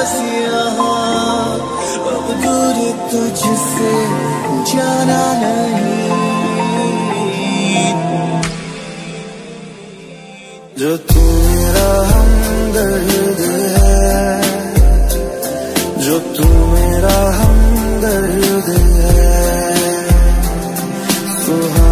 पास यहाँ, अब दूर तुझसे जाना नहीं। जो तू मेरा हमदर्द है, जो तू मेरा हमदर्द है,